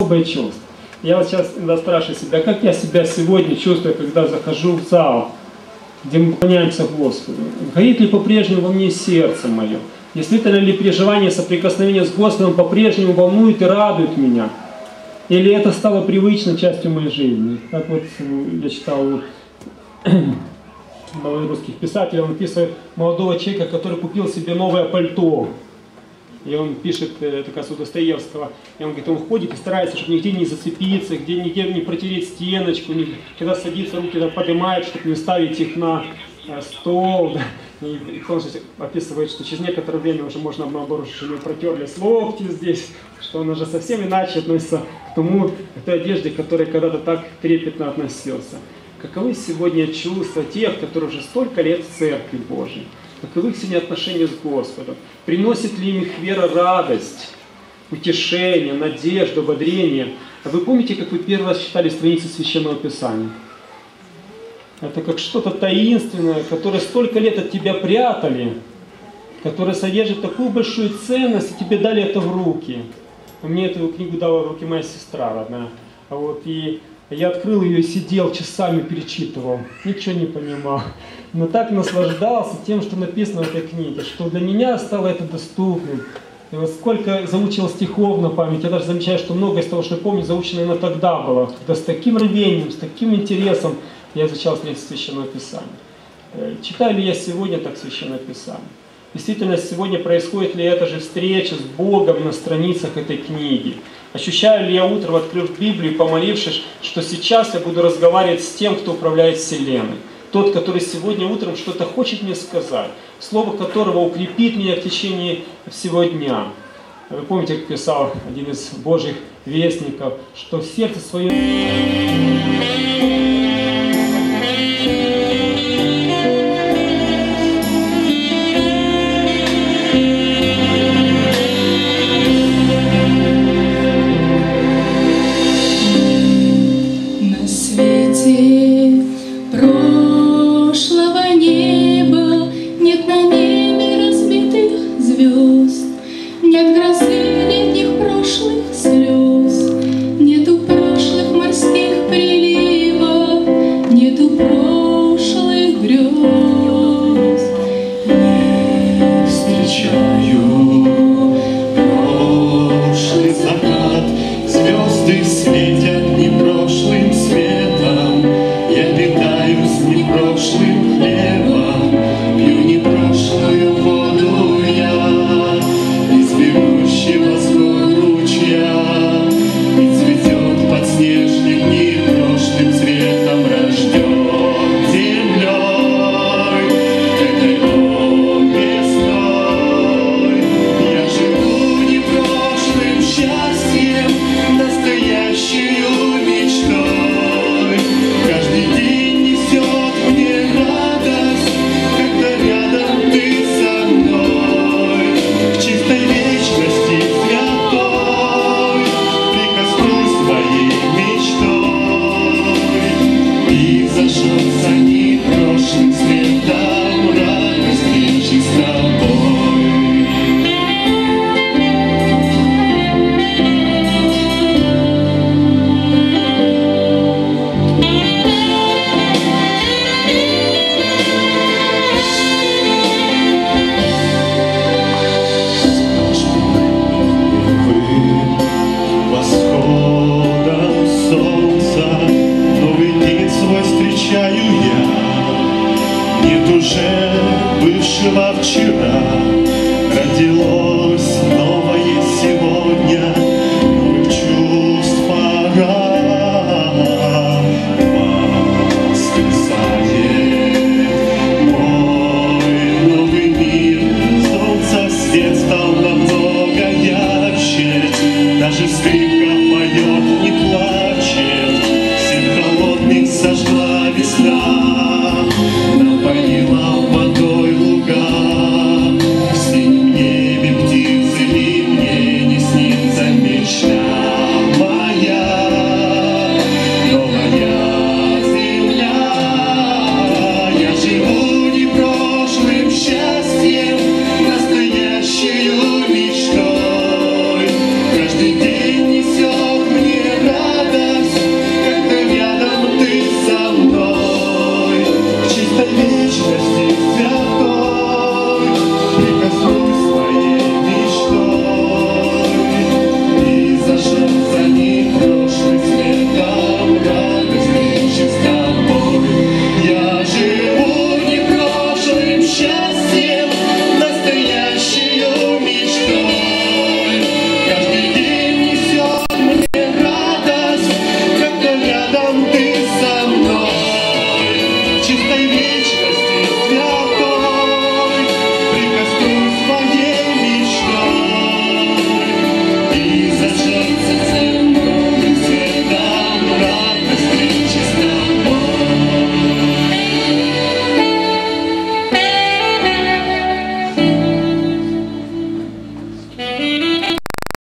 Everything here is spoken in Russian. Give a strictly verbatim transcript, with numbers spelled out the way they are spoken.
особое чувство. Я вот сейчас иногда спрашиваю себя, как я себя сегодня чувствую, когда захожу в зал, где мы поклоняемся Господу. Горит ли по-прежнему во мне сердце мое? Действительно ли переживание соприкосновения с Господом по-прежнему волнует и радует меня? Или это стало привычной частью моей жизни? Как вот я читал русских писателей, он описывает молодого человека, который купил себе новое пальто. И он пишет, это как у Достоевского, и он говорит, он ходит и старается, чтобы нигде не зацепиться, где нигде не протереть стеночку, не, когда садится, руки поднимает, чтобы не ставить их на стол. Да. И он же описывает, что через некоторое время уже можно наоборот, что не протерлись локти здесь, что он уже совсем иначе относится к тому, к той одежде, к которой когда-то так трепетно относился. Каковы сегодня чувства тех, которые уже столько лет в Церкви Божьей? Каковы их сегодня отношения с Господом? Приносит ли им их вера радость, утешение, надежду, ободрение? А вы помните, как вы первый раз читали страницы Священного Писания? Это как что-то таинственное, которое столько лет от тебя прятали, которое содержит такую большую ценность, и тебе дали это в руки. Мне эту книгу дала в руки моя сестра родная. А вот и я открыл ее и сидел, часами перечитывал, ничего не понимал. Но так наслаждался тем, что написано в этой книге, что для меня стало это доступным. И вот сколько заучил стихов на память, я даже замечаю, что многое из того, что я помню, заучено именно тогда было, когда с таким рвением, с таким интересом я изучал Священное Писание. Читаю ли я сегодня так Священное Писание? Действительно, сегодня происходит ли эта же встреча с Богом на страницах этой книги? Ощущаю ли я утром, открыв Библию, помолившись, что сейчас я буду разговаривать с тем, кто управляет Вселенной? Тот, который сегодня утром что-то хочет мне сказать, слово которого укрепит меня в течение всего дня. Вы помните, как писал один из Божьих вестников, что в сердце своем... Встречаю я, нет уже бывшего вчера.